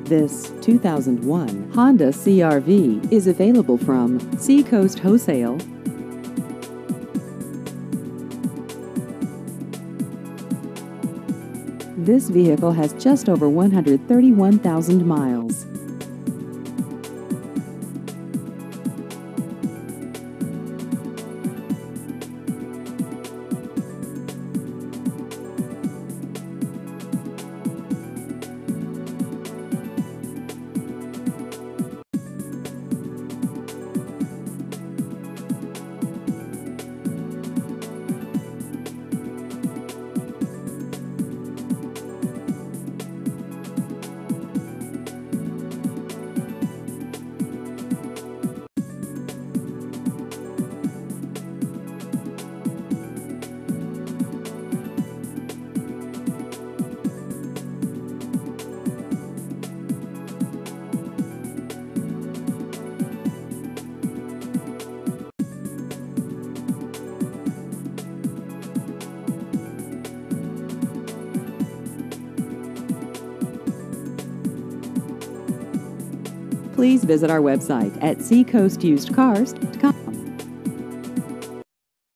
This 2001 Honda CR-V is available from Seacoast Wholesale. This vehicle has just over 131,000 miles. Please visit our website at seacoastusedcars.com.